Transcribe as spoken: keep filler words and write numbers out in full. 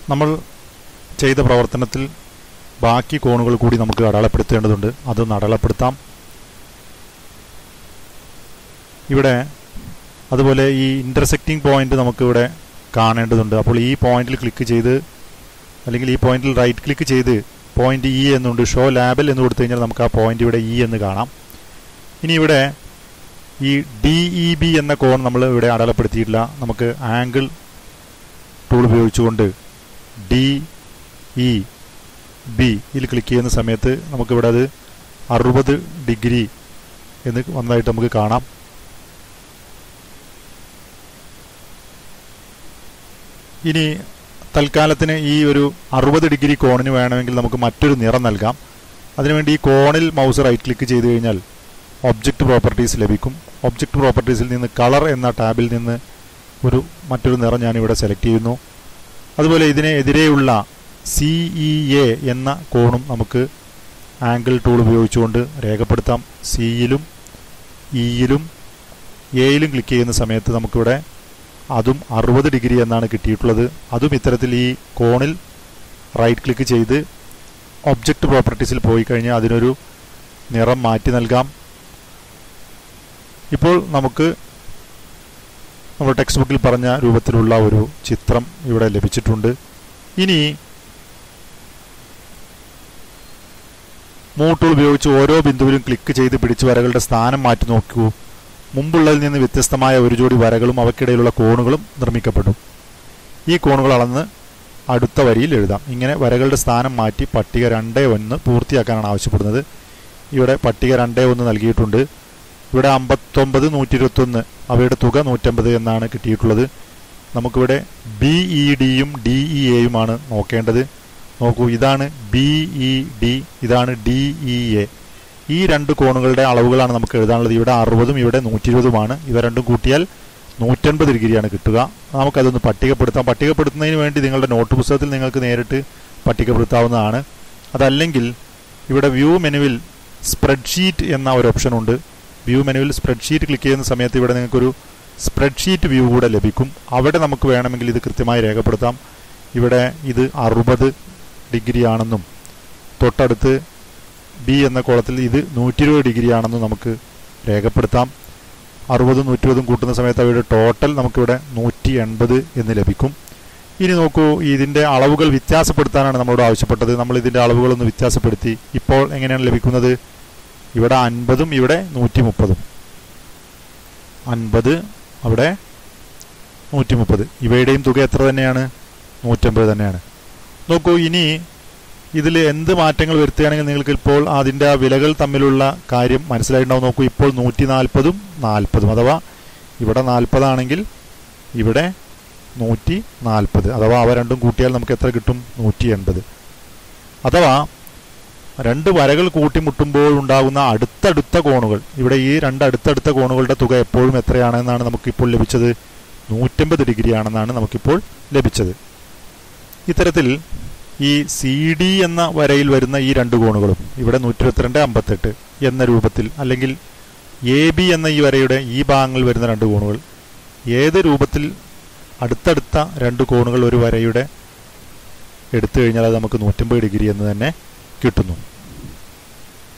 നമ്മൾ ചെയ്ത പ്രവർത്തനത്തിൽ ബാക്കി കോണുകൾ കൂടി നമുക്ക് അടയാളപ്പെടുത്തേണ്ടതുണ്ട്. അതൊന്ന് അടയാളപ്പെടുത്താം. ഇവിടെ അതുപോലെ ഈ ഇൻ്റർസെക്റ്റിംഗ് പോയിന്റ് നമുക്കിവിടെ കാണേണ്ടതുണ്ട്. അപ്പോൾ ഈ പോയിന്റിൽ ക്ലിക്ക് ചെയ്ത് അല്ലെങ്കിൽ ഈ പോയിന്റിൽ റൈറ്റ് ക്ലിക്ക് ചെയ്ത് പോയിന്റ് ഇ എന്നുണ്ട്, ഷോ ലാബൽ എന്ന് കൊടുത്തു കഴിഞ്ഞാൽ നമുക്ക് ആ പോയിന്റ് ഇവിടെ ഇ എന്ന് കാണാം. ഇനി ഇവിടെ ഈ ഡി ഇ ബി എന്ന കോൺ നമ്മൾ ഇവിടെ അടയാളപ്പെടുത്തിയിട്ടില്ല. നമുക്ക് ആംഗിൾ ടൂൾ ഉപയോഗിച്ചുകൊണ്ട് ഡി ഇ ബി യിൽ ക്ലിക്ക് ചെയ്യുന്ന സമയത്ത് നമുക്കിവിടെ അത് അറുപത് ഡിഗ്രി എന്ന് വന്നതായിട്ട് നമുക്ക് കാണാം. ഇനി തൽക്കാലത്തിന് ഈ ഒരു അറുപത് ഡിഗ്രി കോണിന് വേണമെങ്കിൽ നമുക്ക് മറ്റൊരു നിറം നൽകാം. അതിനുവേണ്ടി ഈ കോണിൽ മൗസ് റൈറ്റ് ക്ലിക്ക് ചെയ്ത് കഴിഞ്ഞാൽ ഒബ്ജക്റ്റ് പ്രോപ്പർട്ടീസ് ലഭിക്കും. ഒബ്ജക്റ്റ് പ്രോപ്പർട്ടീസിൽ നിന്ന് കളർ എന്ന ടാബിൽ നിന്ന് ഒരു മറ്റൊരു നിറം ഞാനിവിടെ സെലക്ട് ചെയ്യുന്നു. അതുപോലെ ഇതിന് എതിരെയുള്ള സി ഇ എ എന്ന കോണും നമുക്ക് ആംഗിൾ ടൂൾ ഉപയോഗിച്ചുകൊണ്ട് രേഖപ്പെടുത്താം. സിയിലും ഇയിലും എയിലും ക്ലിക്ക് ചെയ്യുന്ന സമയത്ത് നമുക്കിവിടെ അതും അറുപത് ഡിഗ്രി എന്നാണ് കിട്ടിയിട്ടുള്ളത്. അതും ഇത്തരത്തിൽ ഈ കോണിൽ റൈറ്റ് ക്ലിക്ക് ചെയ്ത് ഒബ്ജക്റ്റ് പ്രോപ്പർട്ടീസിൽ പോയി കഴിഞ്ഞാൽ അതിനൊരു നിറം മാറ്റി നൽകാം. ഇപ്പോൾ നമുക്ക് നമ്മൾ ടെക്സ്റ്റ് ബുക്കിൽ പറഞ്ഞ രൂപത്തിലുള്ള ഒരു ചിത്രം ഇവിടെ ലഭിച്ചിട്ടുണ്ട്. ഇനി മൂവ് ടൂൾ ഉപയോഗിച്ച് ഓരോ ബിന്ദുവിലും ക്ലിക്ക് ചെയ്ത് പിടിച്ച് വരകളുടെ സ്ഥാനം മാറ്റി നോക്കൂ. മുമ്പുള്ളതിൽ നിന്ന് വ്യത്യസ്തമായ ഒരു ജോഡി വരകളും അവയ്ക്കിടയിലുള്ള കോണുകളും നിർമ്മിക്കപ്പെടും. ഈ കോണുകൾ അളന്ന് അടുത്ത വരിയിൽ എഴുതാം. ഇങ്ങനെ വരകളുടെ സ്ഥാനം മാറ്റി പട്ടിക രണ്ട് ഒന്ന് പൂർത്തിയാക്കാനാണ് ആവശ്യപ്പെടുന്നത്. ഇവിടെ പട്ടിക രണ്ട് ഒന്ന് നൽകിയിട്ടുണ്ട്. ഇവിടെ അമ്പത്തൊമ്പത് നൂറ്റി ഇരുപത്തൊന്ന് അവയുടെ തുക നൂറ്റമ്പത് എന്നാണ് കിട്ടിയിട്ടുള്ളത്. നമുക്കിവിടെ ബി ഇ ഡിയും ഡി ഇ എയുമാണ് നോക്കേണ്ടത്. നോക്കൂ, ഇതാണ് ബി ഇ ഡി, ഇതാണ് ഡി ഇ എ. ഈ രണ്ട് കോണുകളുടെ അളവുകളാണ് നമുക്ക് എഴുതാനുള്ളത്. ഇവിടെ അറുപതും ഇവിടെ നൂറ്റി ഇരുപതുമാണ്. ഇവ രണ്ടും കൂട്ടിയാൽ നൂറ്റൻപത് ഡിഗ്രിയാണ് കിട്ടുക. നമുക്കതൊന്ന് പട്ടികപ്പെടുത്താം. പട്ടികപ്പെടുത്തുന്നതിന് വേണ്ടി നിങ്ങളുടെ നോട്ട് പുസ്തകത്തിൽ നിങ്ങൾക്ക് നേരിട്ട് പട്ടികപ്പെടുത്താവുന്നതാണ്. അതല്ലെങ്കിൽ ഇവിടെ വ്യൂ മെനുവിൽ സ്പ്രെഡ്ഷീറ്റ് എന്ന ഒരു ഓപ്ഷൻ ഉണ്ട്. വ്യൂ മെനുവിൽ സ്പ്രെഡ്ഷീറ്റ് ക്ലിക്ക് ചെയ്യുന്ന സമയത്ത് ഇവിടെ നിങ്ങൾക്കൊരു സ്പ്രെഡ്ഷീറ്റ് വ്യൂ കൂടെ ലഭിക്കും. അവിടെ നമുക്ക് വേണമെങ്കിൽ ഇത് കൃത്യമായി രേഖപ്പെടുത്താം. ഇവിടെ ഇത് അറുപത് ഡിഗ്രി ആണെന്നും തൊട്ടടുത്ത് ബി എന്ന കോളത്തിൽ ഇത് നൂറ്റി ഇരുപത് ഡിഗ്രി ആണെന്നും നമുക്ക് രേഖപ്പെടുത്താം. അറുപതും നൂറ്റി ഇരുപതും കൂട്ടുന്ന സമയത്ത് അവയുടെ ടോട്ടൽ നമുക്കിവിടെ നൂറ്റി എൺപത് എന്ന് ലഭിക്കും. ഇനി നോക്കൂ, ഇതിൻ്റെ അളവുകൾ വ്യത്യാസപ്പെടുത്താനാണ് നമ്മളോട് ആവശ്യപ്പെട്ടത്. നമ്മൾ ഇതിൻ്റെ അളവുകളൊന്ന് വ്യത്യാസപ്പെടുത്തി. ഇപ്പോൾ എങ്ങനെയാണ് ലഭിക്കുന്നത്? ഇവിടെ അൻപതും ഇവിടെ നൂറ്റി മുപ്പതും, അൻപത് അവിടെ നൂറ്റി മുപ്പത്, ഇവയുടെയും തുക എത്ര തന്നെയാണ്? നൂറ്റമ്പത് തന്നെയാണ്. നോക്കൂ, ഇനി ഇതിൽ എന്ത് മാറ്റങ്ങൾ വരുത്തുകയാണെങ്കിൽ നിങ്ങൾക്ക് ഇപ്പോൾ അതിൻ്റെ ആ വിലകൾ തമ്മിലുള്ള കാര്യം മനസ്സിലായിട്ടുണ്ടാവും. നോക്കൂ, ഇപ്പോൾ നൂറ്റി നാൽപ്പതും നാൽപ്പതും, അഥവാ ഇവിടെ നാൽപ്പതാണെങ്കിൽ ഇവിടെ നൂറ്റി നാൽപ്പത്, അഥവാ അവ രണ്ടും കൂട്ടിയാൽ നമുക്ക് എത്ര കിട്ടും? നൂറ്റി എൺപത്. അഥവാ രണ്ട് വരകൾ കൂട്ടിമുട്ടുമ്പോൾ ഉണ്ടാകുന്ന അടുത്തടുത്ത കോണുകൾ, ഇവിടെ ഈ രണ്ട് അടുത്തടുത്ത കോണുകളുടെ തുക എപ്പോഴും എത്രയാണെന്നാണ് നമുക്കിപ്പോൾ ലഭിച്ചത്? നൂറ്റമ്പത് ഡിഗ്രി ആണെന്നാണ് നമുക്കിപ്പോൾ ലഭിച്ചത്. ഇത്തരത്തിൽ ഈ സി ഡി എന്ന വരയിൽ വരുന്ന ഈ രണ്ട് കോണുകളും ഇവിടെ നൂറ്റി ഇരുപത്തിരണ്ട് അമ്പത്തെട്ട് എന്ന രൂപത്തിൽ, അല്ലെങ്കിൽ എ ബി എന്ന ഈ വരയുടെ ഈ ഭാഗങ്ങളിൽ വരുന്ന രണ്ട് കോണുകൾ, ഏത് രൂപത്തിൽ അടുത്തടുത്ത രണ്ട് കോണുകൾ ഒരു വരയുടെ എടുത്തു കഴിഞ്ഞാൽ അത് നമുക്ക് നൂറ്റമ്പത് ഡിഗ്രി എന്ന് തന്നെ കിട്ടുന്നു.